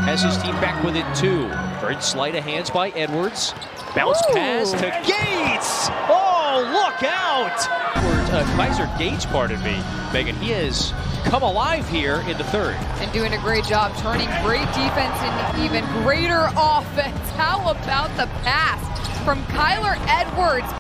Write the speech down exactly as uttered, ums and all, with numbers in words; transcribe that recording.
has his team back within two. Very sleight of hands by Edwards. Bounce Ooh. pass to Gates. Oh, look out! Uh, Kaiser Gates, pardon me, Megan. He has come alive here in the third. And doing a great job turning great defense into even greater offense. How about the pass from Kyler Edwards?